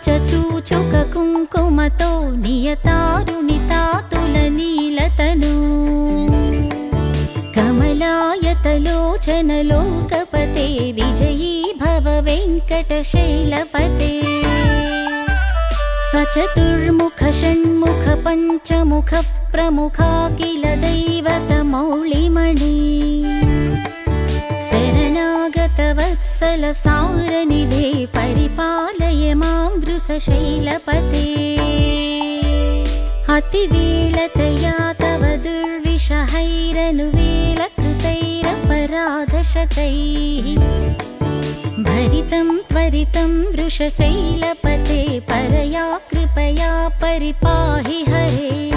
कुचचूचुककुङ्कुमतो नियतारुणितातुलनीलतनु कमलायतलोचनलोकपते विजयी भव वेङ्कटशैलपते सचतुर्मुख षण्मुख पञ्चमुख प्रमुखा किल दैवतमौलिमणि शरणागतवत्सल सारनिधे परिपालय मां वृषशैलपते अतिवेलतया तव दुर्विषहैरनुवेलकृतैरपराधशतैः भरितं त्वरितं वृषशैलपते परया कृपया परिपाहि हरे।